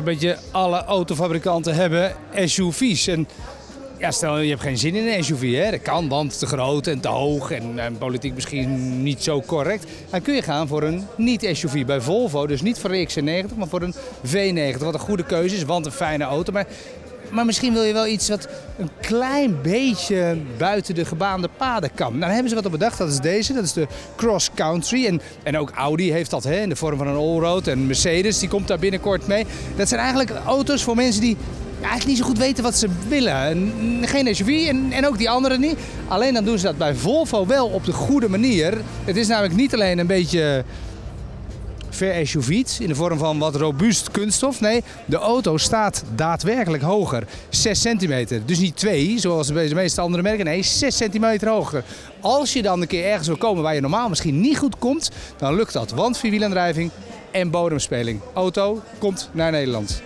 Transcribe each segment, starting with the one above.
Zo'n beetje alle autofabrikanten hebben SUV's. En ja, stel je hebt geen zin in een SUV, hè? Dat kan, want te groot en te hoog en politiek misschien niet zo correct. Dan kun je gaan voor een niet-SUV bij Volvo. Dus niet voor de XC90, maar voor een V90. Wat een goede keuze is, want een fijne auto. Maar misschien wil je wel iets wat een klein beetje buiten de gebaande paden kan. Nou, daar hebben ze wat op bedacht. Dat is deze. Dat is de Cross Country. En ook Audi heeft dat, hè, in de vorm van een allroad. En Mercedes die komt daar binnenkort mee. Dat zijn eigenlijk auto's voor mensen die eigenlijk niet zo goed weten wat ze willen. Geen SUV en ook die andere niet. Alleen dan doen ze dat bij Volvo wel op de goede manier. Het is namelijk niet alleen een beetje ver-SUV'd in de vorm van wat robuust kunststof. Nee, de auto staat daadwerkelijk hoger. 6 centimeter. Dus niet 2, zoals bij de meeste andere merken. Nee, 6 centimeter hoger. Als je dan een keer ergens wil komen waar je normaal misschien niet goed komt, dan lukt dat. Want vierwielaandrijving en bodemspeling. Auto komt naar Nederland.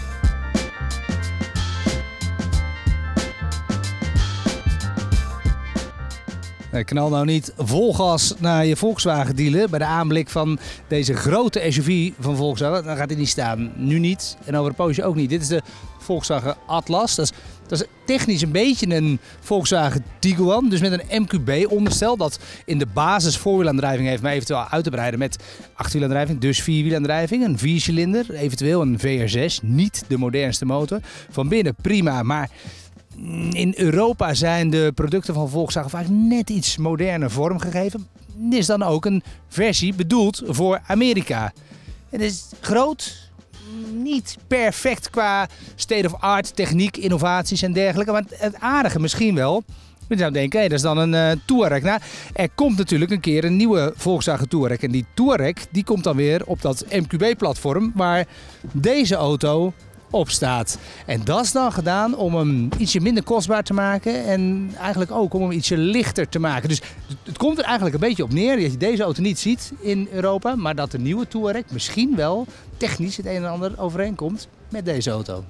Knal nou niet vol gas naar je Volkswagen dealer bij de aanblik van deze grote SUV van Volkswagen. Dan gaat hij niet staan. Nu niet en over een poosje ook niet. Dit is de Volkswagen Atlas. Dat is technisch een beetje een Volkswagen Tiguan. Dus met een MQB-onderstel dat in de basis voorwielaandrijving heeft, maar eventueel uit te breiden met achterwielaandrijving. Dus vierwielaandrijving, een 4-cilinder, eventueel een VR6. Niet de modernste motor. Van binnen prima, maar in Europa zijn de producten van Volkswagen vaak net iets moderner vormgegeven. Dit is dan ook een versie bedoeld voor Amerika. Het is groot, niet perfect qua state-of-art, techniek, innovaties en dergelijke. Maar het aardige misschien wel. Je zou denken, dat is dan een Touareg. Nou, er komt natuurlijk een keer een nieuwe Volkswagen Touareg. En die Touareg die komt dan weer op dat MQB-platform waar deze auto op staat. En dat is dan gedaan om hem ietsje minder kostbaar te maken en eigenlijk ook om hem ietsje lichter te maken. Dus het komt er eigenlijk een beetje op neer dat je deze auto niet ziet in Europa, maar dat de nieuwe Touareg misschien wel technisch het een en ander overeenkomt met deze auto.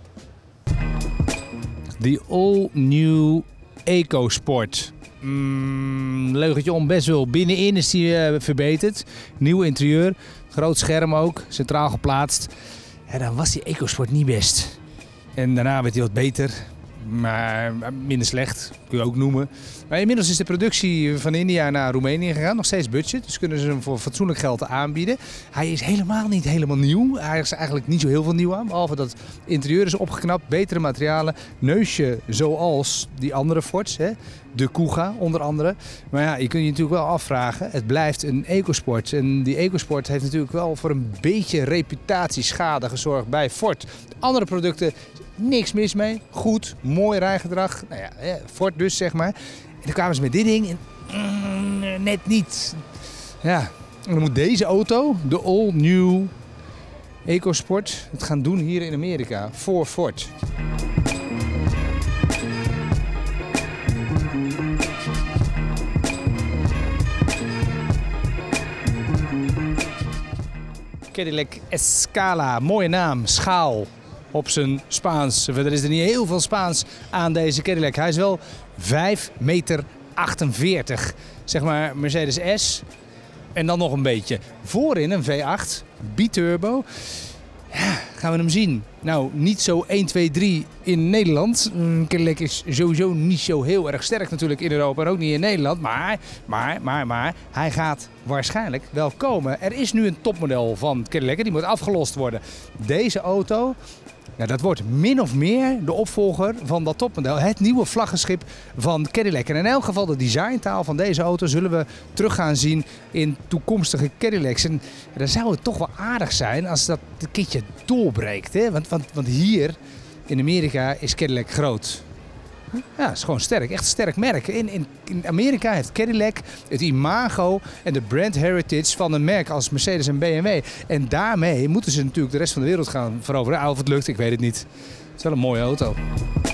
De All New EcoSport. Leugentje om, best wel. Binnenin is die verbeterd. Nieuw interieur, groot scherm ook, centraal geplaatst. Ja, dan was die EcoSport niet best. En daarna werd hij wat beter, maar minder slecht, kun je ook noemen. Maar inmiddels is de productie van India naar Roemenië gegaan, nog steeds budget. Dus kunnen ze hem voor fatsoenlijk geld aanbieden. Hij is niet helemaal nieuw. Hij is eigenlijk niet zo heel veel nieuw aan, behalve dat het interieur is opgeknapt, betere materialen. Neusje zoals die andere Fords, hè? De Kuga onder andere. Maar ja, je kunt je natuurlijk wel afvragen. Het blijft een EcoSport. En die EcoSport heeft natuurlijk wel voor een beetje reputatieschade gezorgd bij Ford. Andere producten, niks mis mee. Goed, mooi rijgedrag. Nou ja, Ford dus, zeg maar. En dan kwamen ze met dit ding en net niet. Ja, en dan moet deze auto, de All New EcoSport, het gaan doen hier in Amerika voor Ford. Cadillac Escala, mooie naam, schaal op zijn Spaans. Verder is er niet heel veel Spaans aan deze Cadillac. Hij is wel 5,48 meter, zeg maar Mercedes S en dan nog een beetje. Voorin een V8, biturbo. Ja, gaan we hem zien. Nou, niet zo 1, 2, 3 in Nederland. Cadillac is sowieso niet zo heel erg sterk natuurlijk in Europa en ook niet in Nederland. Maar hij gaat waarschijnlijk wel komen. Er is nu een topmodel van Cadillac, die moet afgelost worden. Deze auto, nou, dat wordt min of meer de opvolger van dat topmodel. Het nieuwe vlaggenschip van Cadillac. En in elk geval de designtaal van deze auto zullen we terug gaan zien in toekomstige Cadillacs. En dan zou het toch wel aardig zijn als dat een keertje doorbreekt. Hè? Want hier in Amerika is Cadillac groot. Ja, het is gewoon sterk. Echt een sterk merk. In Amerika heeft Cadillac het imago en de brand heritage van een merk als Mercedes en BMW. En daarmee moeten ze natuurlijk de rest van de wereld gaan veroveren. Of het lukt, ik weet het niet. Het is wel een mooie auto.